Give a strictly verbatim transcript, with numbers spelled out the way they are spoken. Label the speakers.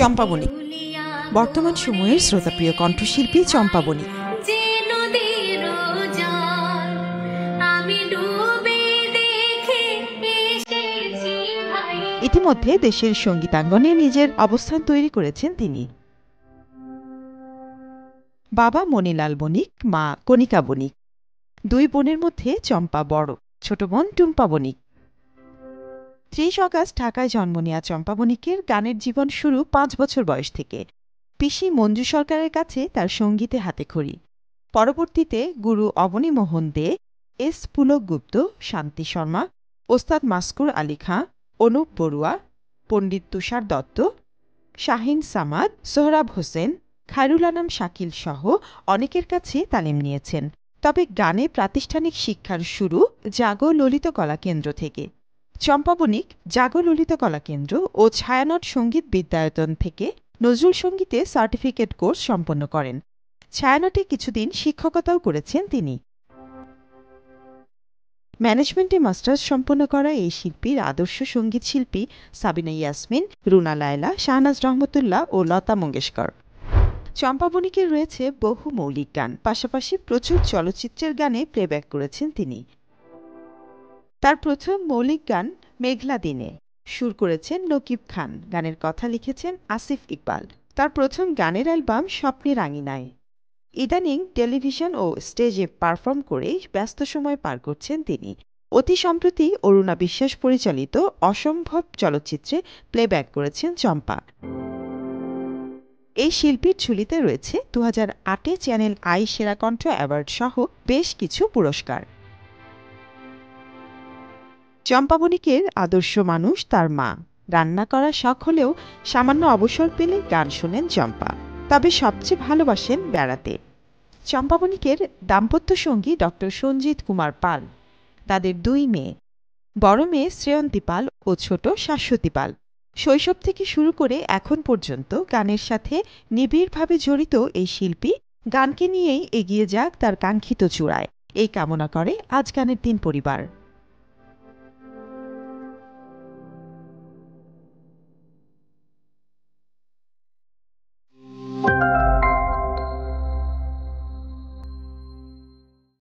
Speaker 1: চম্পা বণিক বর্তমান সময়ের শ্রোতাপ্রিয় কণ্ঠশিল্পী চম্পা বণিক। ইতিমধ্যে দেশের সঙ্গীতাঙ্গনে নিজের অবস্থান তৈরি করেছেন তিনি। বাবা মণিলাল বণিক, মা কণিকা বণিক। দুই বোনের মধ্যে চম্পা বড়, ছোট বোন টুম্পা বণিক। ত্রিশ অগাস্ট ঢাকায় জন্ম নেওয়া চম্পা বণিকের গানের জীবন শুরু পাঁচ বছর বয়স থেকে। পিসি মঞ্জু সরকারের কাছে তার সঙ্গীতে হাতেখড়ি। পরবর্তীতে গুরু অবনী মোহন দে, এস পুলক গুপ্ত, শান্তি শর্মা, ওস্তাদ মাসকুর আলী খাঁ, অনুপ বড়ুয়া, পণ্ডিত তুষার দত্ত, শাহিন সামাদ, সোহরাব হোসেন, খায়রুল আনাম শাকিল সহ অনেকের কাছে তালিম নিয়েছেন। তবে গানে প্রাতিষ্ঠানিক শিক্ষার শুরু জাগো ললিত কলা কেন্দ্র থেকে। চম্পা বণিক জাগো ললিত কলা কেন্দ্র ও ছায়ানট সঙ্গীত বিদ্যায়তন থেকে নজরুল সঙ্গীতে সার্টিফিকেট কোর্স সম্পন্ন করেন। ছায়ানটে কিছুদিন শিক্ষকতাও করেছেন তিনি। ম্যানেজমেন্টে মাস্টার্স সম্পন্ন করা এই শিল্পীর আদর্শ সঙ্গীত শিল্পী সাবিনা ইয়াসমিন, রুনা লায়লা, শাহনাজ রহমতুল্লাহ ও লতা মঙ্গেশকর। চম্পা বণিকের রয়েছে বহু মৌলিক গান, পাশাপাশি প্রচুর চলচ্চিত্রের গানে প্লেব্যাক করেছেন তিনি। তার প্রথম মৌলিক গান মেঘলা দিনে, সুর করেছেন নকিব খান, গানের কথা লিখেছেন আসিফ ইকবাল। তার প্রথম গানের অ্যালবাম স্বপ্নের আঙিনায়। ইদানিং টেলিভিশন ও স্টেজে পারফর্ম করে ব্যস্ত সময় পার করছেন তিনি। অতি সম্প্রতি অরুণা বিশ্বাস পরিচালিত অসম্ভব চলচ্চিত্রে প্লেব্যাক করেছেন চম্পা। এই শিল্পীর ঝুলিতে রয়েছে দু হাজার আটে চ্যানেল আই সেরা কণ্ঠ অ্যাওয়ার্ড সহ বেশ কিছু পুরস্কার। চম্পা বণিকের আদর্শ মানুষ তার মা। রান্না করার শখ হলেও সামান্য অবসর পেলে গান শোনেন চম্পা। তবে সবচেয়ে ভালোবাসেন বেড়াতে। চম্পা বণিকের দাম্পত্য সঙ্গী ডক্টর সঞ্জিত কুমার পাল। তাদের দুই মেয়ে, বড় মেয়ে শ্রেয়ন্তী পাল ও ছোট শাশ্বতী পাল। শৈশব থেকে শুরু করে এখন পর্যন্ত গানের সাথে নিবিড়ভাবে জড়িত এই শিল্পী গানকে নিয়েই এগিয়ে যাক তার কাঙ্ক্ষিত চূড়ায়, এই কামনা করে আজ গানের দিন পরিবার।